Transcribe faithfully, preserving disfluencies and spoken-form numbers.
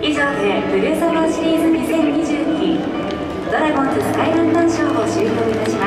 以上でブルーサマーシリーズにせんにじゅうにドラゴンズスカイランタン賞を終了いたします。